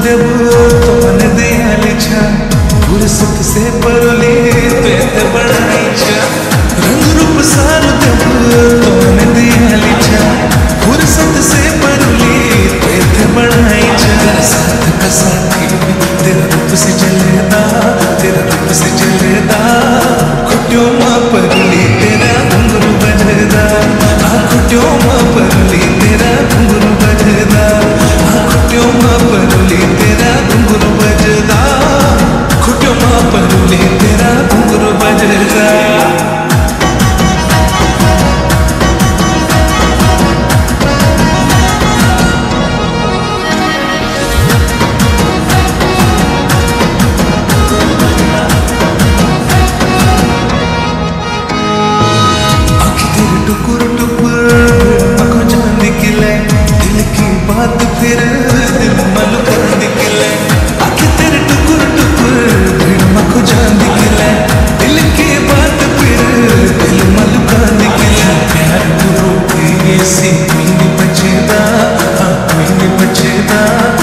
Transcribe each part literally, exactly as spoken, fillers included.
देव तो मन दयाली छा फुर्सत से परली ते बढ़ाई छा रंग रूप सारू देव तो मन दयाली छा फुर्सत से परली ते बढ़ाई छा साथ का साथी तेरा रूप से चलेदा तेरा रूप से चलेदा खुट्यों मां परली तेरा घुंघरू बजदा आ खुट्यों मां परली तेरा घुंघरू बजदा आ खुट्यों मां परली तेरा घुंघरू बजदा खुट्यों मां परली तेरा घुंघरू बजदा टुकुर टुकुर आँखों जान निकले दिल की बात फिर दिल मल कर निकले आँखें तेरे टुकुर टुकुर फिर आँखों जान निकले दिल की बात फिर दिल मल कर निकले प्यार गुरु की सी कोई नहीं बचेदा हाँ कोई नहीं बचेदा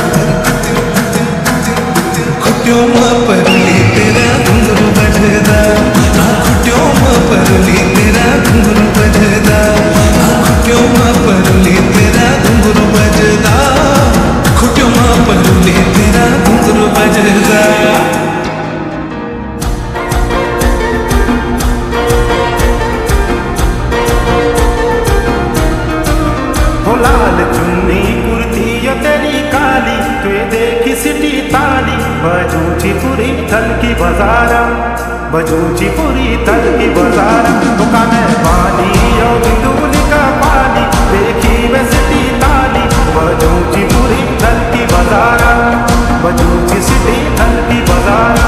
खुट्यों मां परली तेरा घुंघरू बजदा हाँ खुट्यों मां परली तेरा घुंघरू बजदा हाँ खुट्यों मां परली तेरा घुंघरू बजदा खुट्यों मां परली तेरा घुंघरू बजदा लाल चुन्नी कुर्ती या तेरी काली तू देखी सिटी ताली बजूची पूरी थल की बाजारा बजूची पूरी थल की बाजारा दुकान पानी यो बिंदुली का पानी देखी वे सिटी ताली बजूची पूरी थल की बाजारा बजूची सिटी थल की बाजारा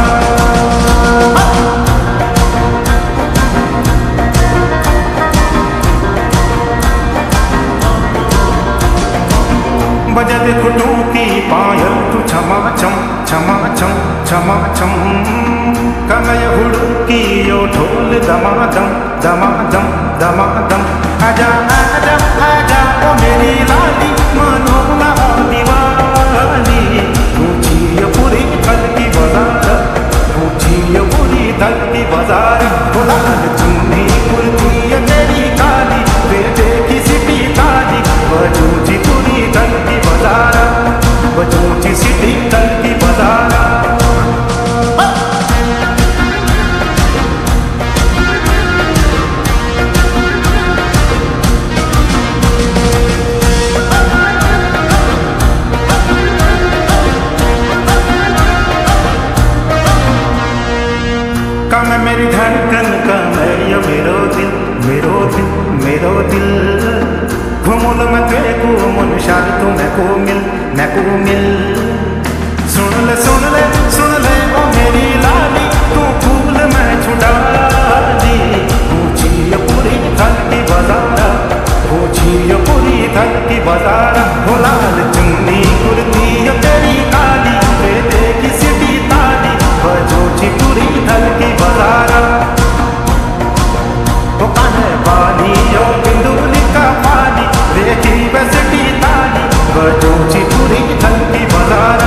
बजत खुटों की पायल तू छमा छम छमा छम छमा छम कमय हुड़की यो ढोल दमादम दमादम दमादम आजा आजा आजा ओ मेरी लाली मनोला दीवानी ऊंची यो पूरी थल की बाजार ऊंची यो पूरी थल की बाजार लाल चुन्नी कुर्ती ये तेरी काली वे देखी सिटी ताली बजूची पूरी थल की बाजारा बजूची सिटी थल की बाजारा कम मेरी धड़कन कम ये मेरो दिल मेरो दिल मेरो दिल घुमुल मैं तेरे को मन शाद तो मैं को मिल मैं को मिल सुन ले सुन ले सुन ले ओ मेरी लाली तू फूल मैं छुड़ा दी ऊंची ये पूरी थल की बाजारा ऊंची ये पूरी थल की बाजारा हो लाल चुन्नी कुर्ती ये तेरी काली वे देखी सिटी ताली बजूची पूरी थल की बाजारा वो कान्हे बानी यो बिंदुली का पानी देखी वैसिटी ताली बजूची पूरी थल की बाजारा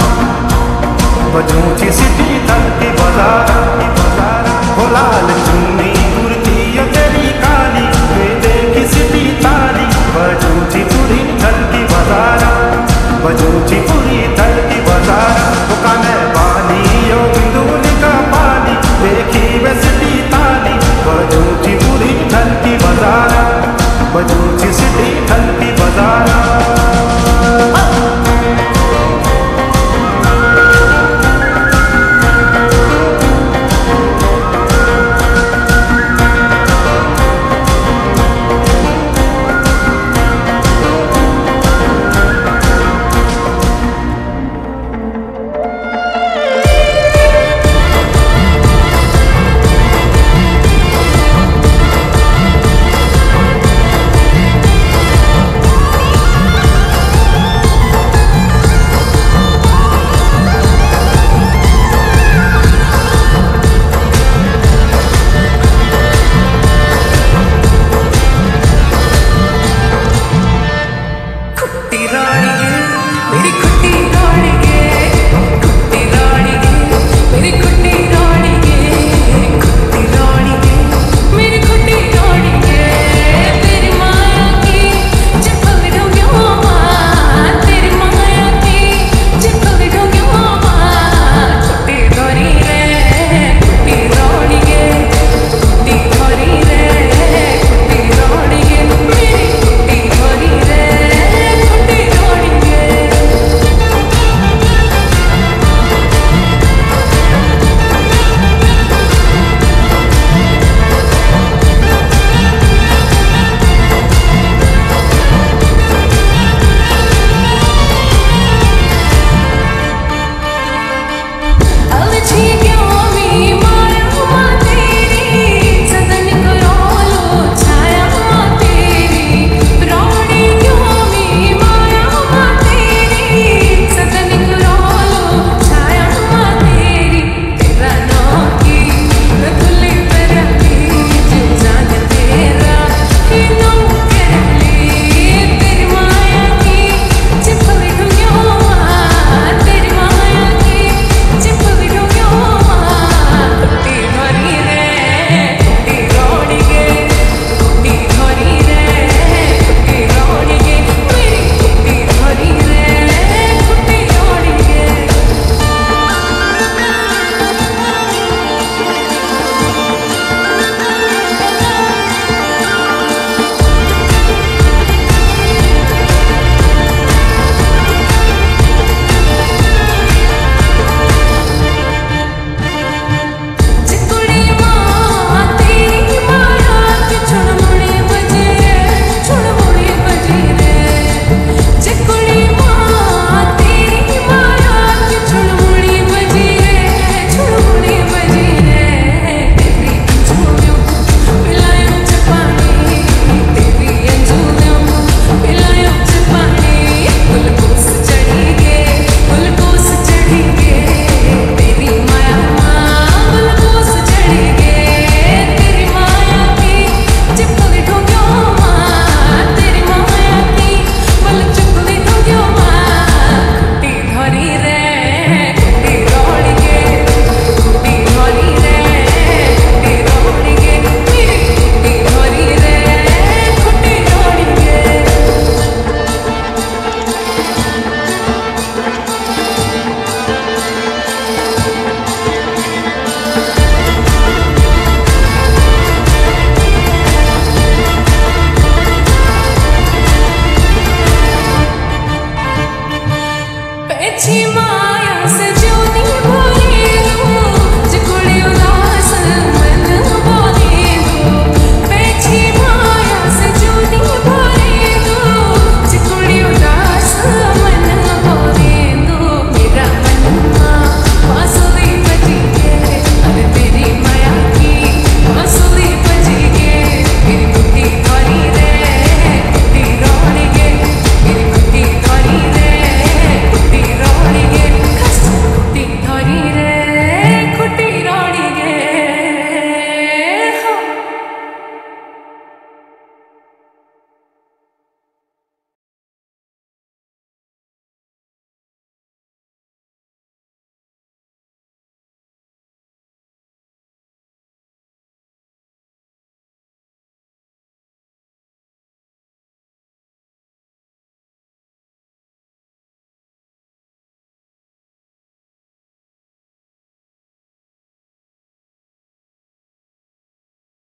बजूची सिटी थल की बाजारा की बाजारा हो लाल चुन्नी कुर्ती ये तेरी काली वे देखी सिटी ताली बजूची पूरी थल की बाजारा बजूची पूरी थल की बाजारा वो कान्हे बानी यो बिंदुली का पानी देखी वैसिटी ताली बजूची पूरी थल की बाजारा बजूची सिटी